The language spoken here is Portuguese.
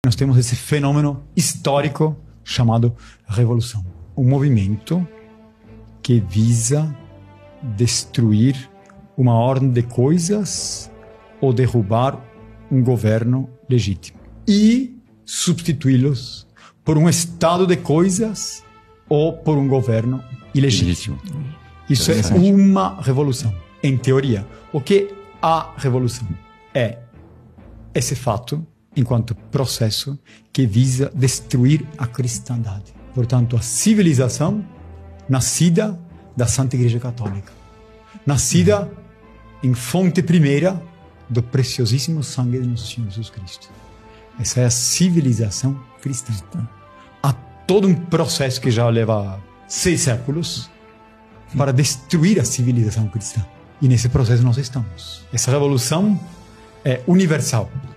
nós temos esse fenômeno histórico chamado revolução. Um movimento que visa destruir uma ordem de coisas ou derrubar um governo legítimo e substituí-los por um estado de coisas ou por um governo ilegítimo. Isso é uma revolução, em teoria. O que a revolução é esse fato enquanto processo que visa destruir a cristandade. Portanto, a civilização nascida da Santa Igreja Católica, nascida em fonte primeira do preciosíssimo sangue de nosso Senhor Jesus Cristo. Essa é a civilização cristã. Há todo um processo que já leva 6 séculos para destruir a civilização cristã. E nesse processo nós estamos. Essa revolução é universal.